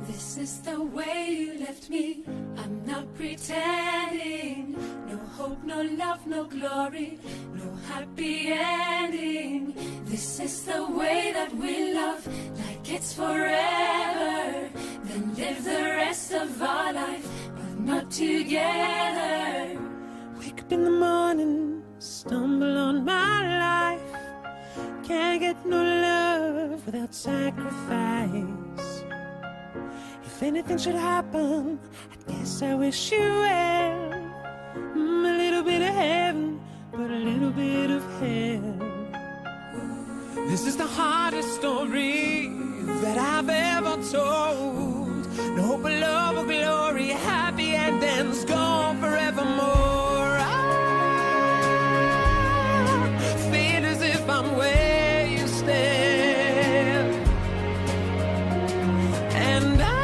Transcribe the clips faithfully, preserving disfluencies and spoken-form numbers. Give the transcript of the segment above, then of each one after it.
This is the way you left me. I'm not pretending. No hope, no love, no glory, no happy ending. This is the way that we love, like it's forever. Then live the rest of our life, but not together. Wake up in the morning, stumble on my life. Can't get no love without sacrifice. If anything should happen, I guess I wish you well. Mm, a little bit of heaven, but a little bit of hell. This is the hardest story that I've ever told. No hope of love or glory, happy endings gone forevermore. I feel as if I'm where you stand, and I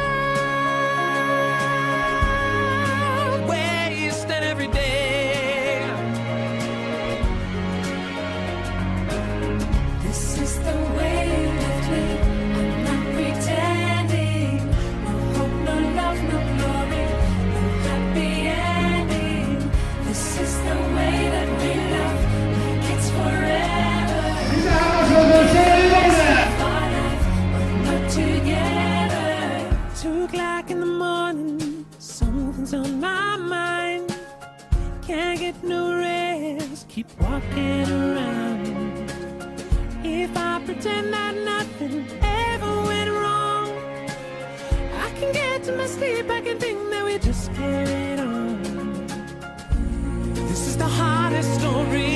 two o'clock in the morning, something's on my mind. Can't get no rest, keep walking around. If I pretend that nothing ever went wrong, I can get to my sleep, I can think that we just carried on. This is the hardest story